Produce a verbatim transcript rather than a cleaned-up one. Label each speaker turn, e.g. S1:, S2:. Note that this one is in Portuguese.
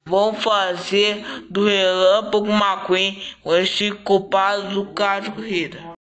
S1: Vão fazer do Relâmpago McQueen o antigo culpado do caso de corrida.